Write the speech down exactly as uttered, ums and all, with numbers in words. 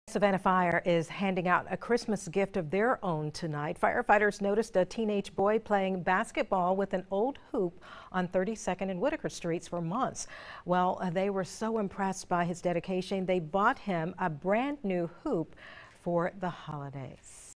Savannah Fire is handing out a Christmas gift of their own tonight. Firefighters noticed a teenage boy playing basketball with an old hoop on thirty-second and Whitaker Streets for months. Well, they were so impressed by his dedication, they bought him a brand new hoop for the holidays.